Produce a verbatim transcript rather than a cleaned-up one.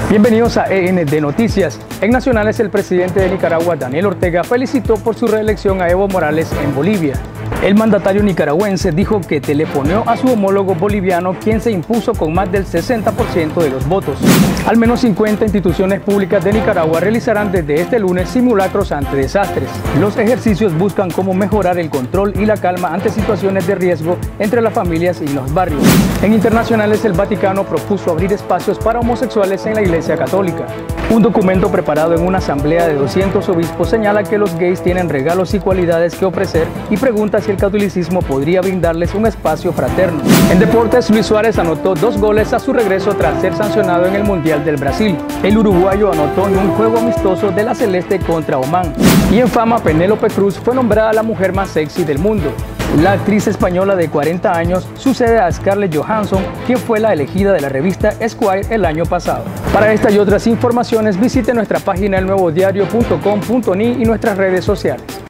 Bienvenidos a E N D Noticias. En Nacionales, el presidente de Nicaragua, Daniel Ortega, felicitó por su reelección a Evo Morales en Bolivia. El mandatario nicaragüense dijo que telefoneó a su homólogo boliviano, quien se impuso con más del sesenta por ciento de los votos. Al menos cincuenta instituciones públicas de Nicaragua realizarán desde este lunes simulacros ante desastres. Los ejercicios buscan cómo mejorar el control y la calma ante situaciones de riesgo entre las familias y los barrios. En internacionales, el Vaticano propuso abrir espacios para homosexuales en la Iglesia Católica. Un documento preparado en una asamblea de doscientos obispos señala que los gays tienen regalos y cualidades que ofrecer y pregunta si el catolicismo podría brindarles un espacio fraterno. En deportes, Luis Suárez anotó dos goles a su regreso tras ser sancionado en el Mundial del Brasil. El uruguayo anotó en un juego amistoso de la Celeste contra Omán. Y en fama, Penélope Cruz fue nombrada la mujer más sexy del mundo. La actriz española de cuarenta años sucede a Scarlett Johansson, quien fue la elegida de la revista Esquire el año pasado. Para esta y otras informaciones, visite nuestra página el nuevo diario punto com punto ni y nuestras redes sociales.